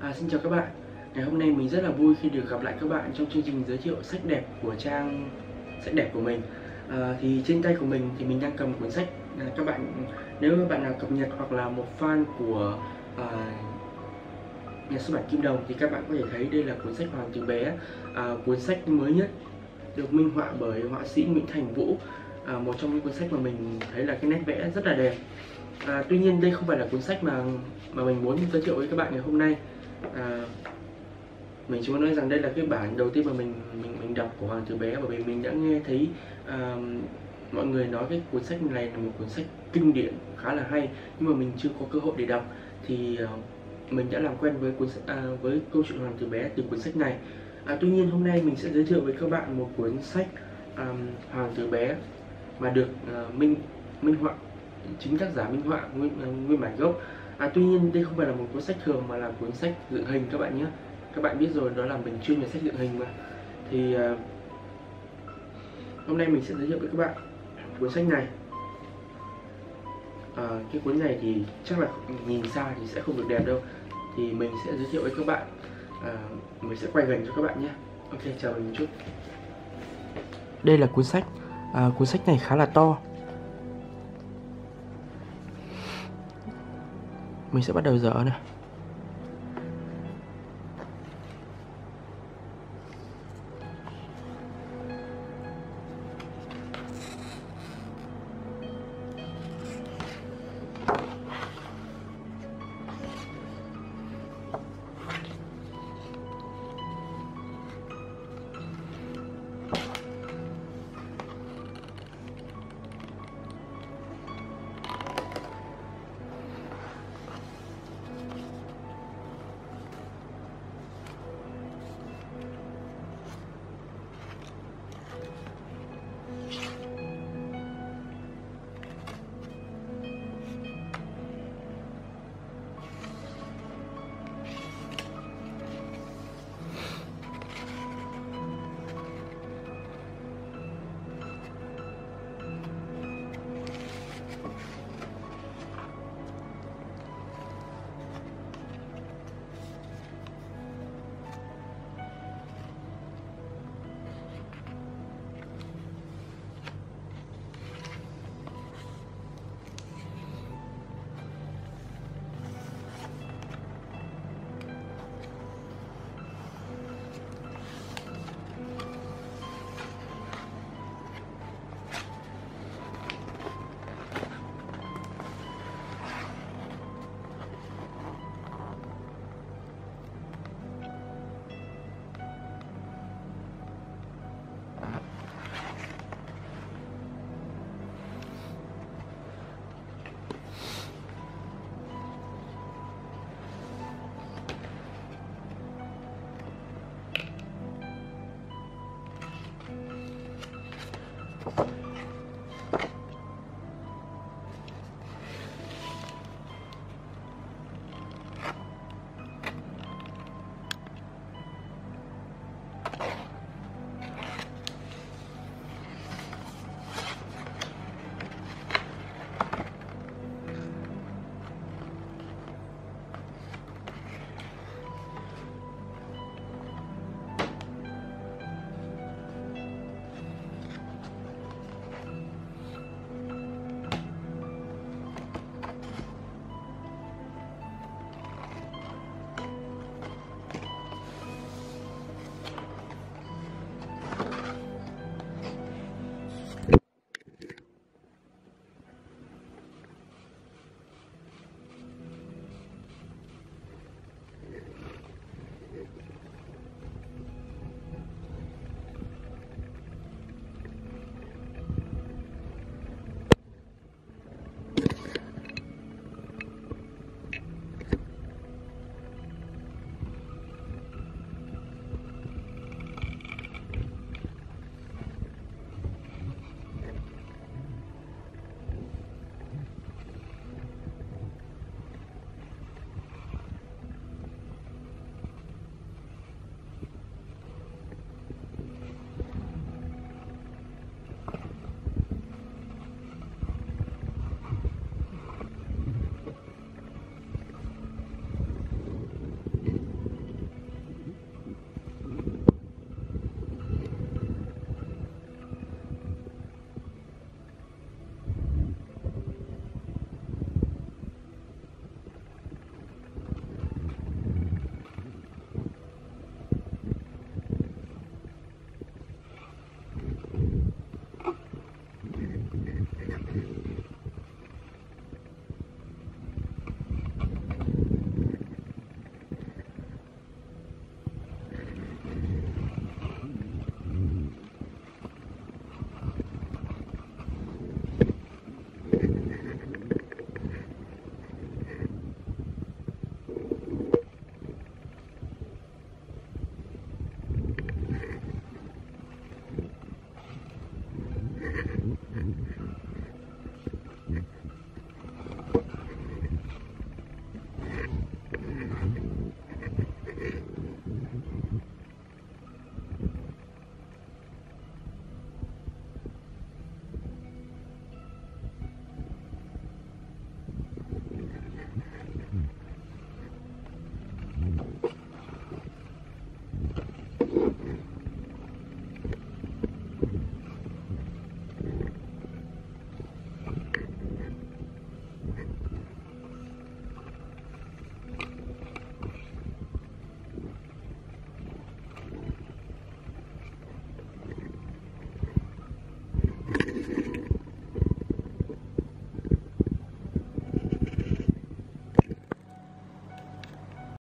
Xin chào các bạn. Ngày hôm nay mình rất là vui khi được gặp lại các bạn trong chương trình giới thiệu sách đẹp của trang sách đẹp của mình. Thì trên tay của mình thì mình đang cầm cuốn sách. Các bạn, nếu mà bạn nào cập nhật hoặc là một fan của nhà xuất bản Kim Đồng thì các bạn có thể thấy đây là cuốn sách Hoàng tử bé, cuốn sách mới nhất được minh họa bởi họa sĩ Nguyễn Thành Vũ. Một trong những cuốn sách mà mình thấy là cái nét vẽ rất là đẹp. Tuy nhiên đây không phải là cuốn sách mà mình muốn giới thiệu với các bạn ngày hôm nay. Mình chỉ muốn nói rằng đây là cái bản đầu tiên mà mình đọc của Hoàng tử bé, bởi vì mình đã nghe thấy mọi người nói cái cuốn sách này là một cuốn sách kinh điển khá là hay, nhưng mà mình chưa có cơ hội để đọc. Thì mình đã làm quen với với câu chuyện Hoàng tử bé từ cuốn sách này. Tuy nhiên hôm nay mình sẽ giới thiệu với các bạn một cuốn sách Hoàng tử bé mà được minh họa, chính tác giả minh họa nguyên bản gốc. Tuy nhiên đây không phải là một cuốn sách thường mà là cuốn sách dựng hình các bạn nhé. Các bạn biết rồi, đó là mình chuyên về sách dựng hình mà. Thì hôm nay mình sẽ giới thiệu với các bạn cuốn sách này. Cái cuốn này thì chắc là nhìn xa thì sẽ không được đẹp đâu, thì mình sẽ giới thiệu với các bạn. Mình sẽ quay gần cho các bạn nhé. Ok, chờ mình một chút. Đây là cuốn sách. Cuốn sách này khá là to. Mình sẽ bắt đầu dở này.